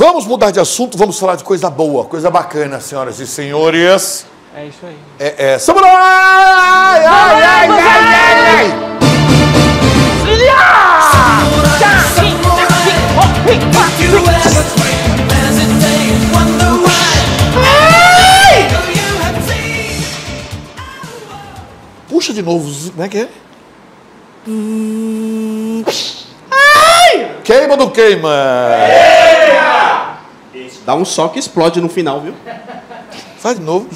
Vamos mudar de assunto, vamos falar de coisa boa, coisa bacana, senhoras e senhores. É isso aí. Samurai! Ai, ai, ai, ai! Puxa de novo, como é que é? Queima ou não queima? Dá um choque e explode no final, viu? Faz de novo.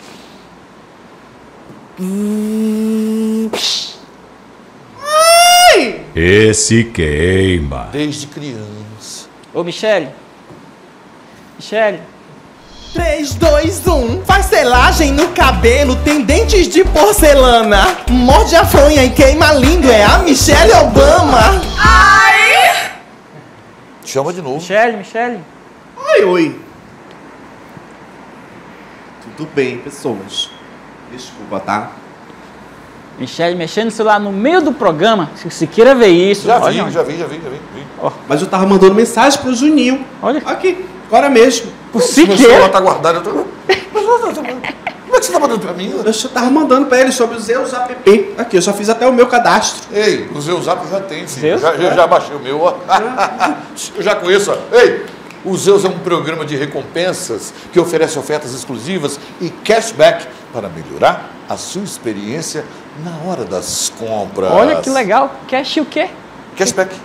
Esse queima. Desde criança. Ô, Michele. Michele. 3, 2, 1. Faz selagem no cabelo, tem dentes de porcelana. Morde a fronha e queima a língua, é a Michelle Obama. Ai! Chama de novo. Michele. Oi. Tudo bem, pessoas. Desculpa, tá? Michele mexendo no celular no meio do programa. Se queira ver isso. Já olha, vi. Mas eu tava mandando mensagem pro Juninho. Olha. Aqui, agora mesmo. O Meu celular Siqueira. tá guardado. Como é que você tá mandando pra mim? Eu tava mandando pra ele sobre o Zeus app. Aqui, eu já fiz até o meu cadastro. Ei, o Zeus-App já tem, filho. Zeus? Já baixei o meu. Ó. Eu já conheço. Ó. Ei, o Zeus é um programa de recompensas que oferece ofertas exclusivas e cashback para melhorar a sua experiência na hora das compras. Olha que legal. Cash o quê? Cashback.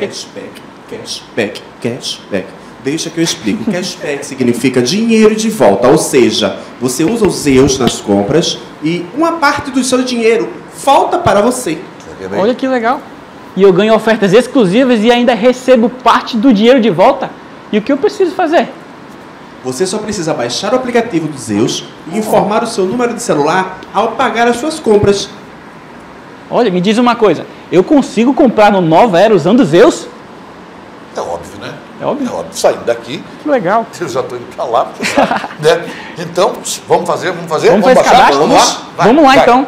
Cashback. Deixa que eu explico. Cashback significa dinheiro de volta, ou seja, você usa os Zeus nas compras e uma parte do seu dinheiro volta para você. Olha que legal. E eu ganho ofertas exclusivas e ainda recebo parte do dinheiro de volta. E o que eu preciso fazer? Você só precisa baixar o aplicativo do Zeus e informar o seu número de celular ao pagar as suas compras. Olha, me diz uma coisa. Eu consigo comprar no Nova Era usando Zeus? É óbvio, né? É óbvio. Saindo daqui, Que legal. eu já estou indo pra lá, porque sabe, né? Então, vamos fazer? Vamos fazer esse baixar? cadastro? Vamos lá? Vai, Vamos lá, vai. então.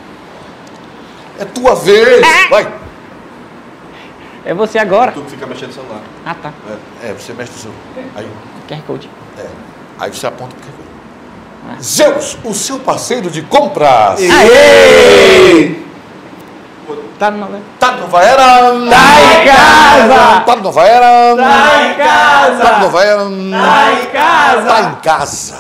É tua vez. Vai. É você agora. Tu fica mexendo no celular. Ah, tá. Você mexe no seu... Aí, QR Code. aí você aponta pro que? Zeus, o seu parceiro de compras. Aê! Tá no Nova Era. Tá no Nova Era. Tá em casa. Tá no Nova Era. Tá em casa. Tá no Nova Era. Tá em casa. Tá em casa.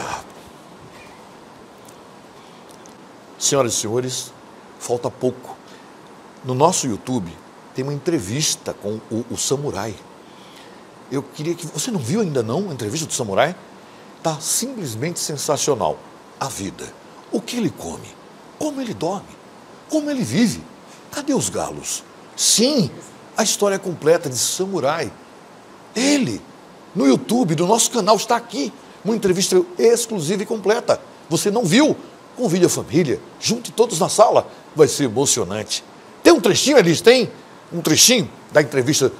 Senhoras e senhores, falta pouco. No nosso YouTube tem uma entrevista com o Samurai. Eu queria que... Você não viu ainda não a entrevista do Samurai? Tá simplesmente sensacional. A vida. O que ele come. Como ele dorme. Como ele vive. Cadê os galos? Sim, a história completa de Samurai. Ele, no YouTube, do nosso canal, está aqui. Uma entrevista exclusiva e completa. Você não viu? Convide a família, junte todos na sala. Vai ser emocionante. Tem um trechinho, Elis? Tem um trechinho da entrevista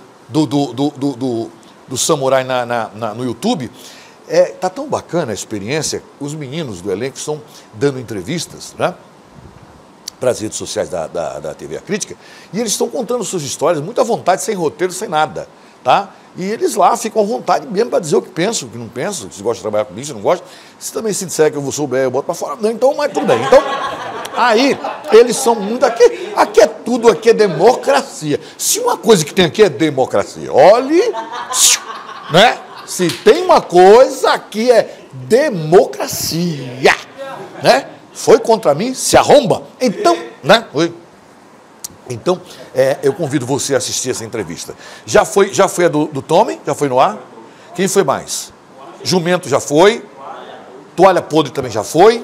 do Samurai no YouTube. Tá tão bacana a experiência. Os meninos do elenco estão dando entrevistas, né? Para as redes sociais da TV A Crítica, e eles estão contando suas histórias, muito à vontade, sem roteiro, sem nada, tá? E eles lá ficam à vontade mesmo para dizer o que pensam, o que não pensam, se gosta de trabalhar comigo, se não gosta. Se também se disser que eu vou souber, eu boto para fora, não, então, mas tudo bem. Então, aí, eles são muito... Aqui é tudo, aqui é democracia. Se uma coisa que tem aqui é democracia, olhe, né? Se tem uma coisa, aqui é democracia, né? Foi contra mim, se arromba. Então, né? Então, eu convido você a assistir essa entrevista. Já foi a do Tommy? Já foi no ar? Quem foi mais? Jumento já foi. Toalha podre também já foi.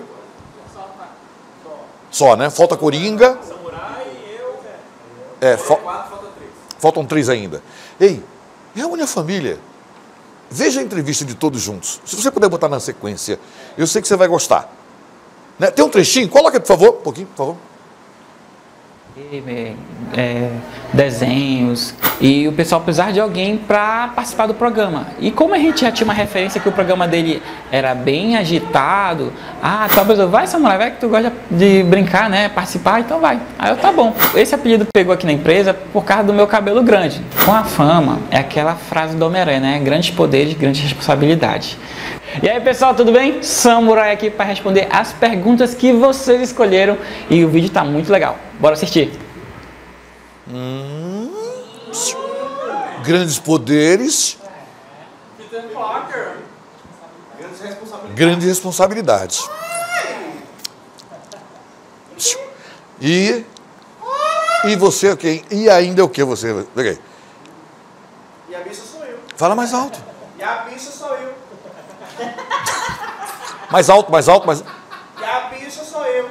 Só, né? Falta Coringa. Samurai e eu. Faltam 3. Faltam 3 ainda. Ei, reúne a família. Veja a entrevista de todos juntos. Se você puder botar na sequência, eu sei que você vai gostar. Né? Tem um trechinho? Coloca, por favor, um pouquinho, por favor. desenhos, e o pessoal precisava de alguém para participar do programa. E como a gente já tinha uma referência que o programa dele era bem agitado, então a pessoa, vai Samurai, vai que tu gosta de brincar, né, participar, então vai. Aí eu, tá bom. Esse apelido pegou aqui na empresa por causa do meu cabelo grande. Com a fama, é aquela frase do Homem-Aranha, né, grandes poderes, grandes responsabilidades. E aí pessoal, tudo bem? Samurai aqui para responder as perguntas que vocês escolheram, e o vídeo tá muito legal. Bora assistir. Grandes poderes, grandes responsabilidades. E você, ok? E ainda o que você? Peguei. E a bicha sou eu. Fala mais alto. E a bicha sou eu. Mais alto, mais alto, mais. E a bicha sou eu.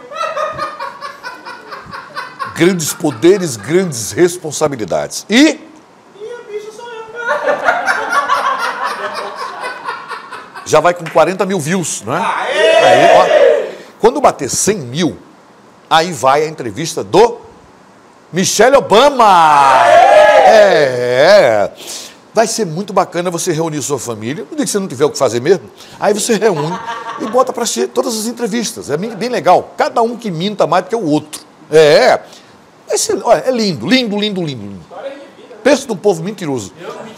Grandes poderes, grandes responsabilidades. E a bicha sou eu. já vai com 40 mil views, não é? Aê! Aí, ó, quando bater 100 mil, aí vai a entrevista do Michelle Obama. Vai ser muito bacana você reunir sua família, no dia que você não tiver o que fazer mesmo, aí você reúne e bota para assistir todas as entrevistas. É bem legal. Cada um que minta mais do que o outro. Vai ser, olha, é lindo, lindo, lindo, lindo, lindo. Pensa num povo mentiroso.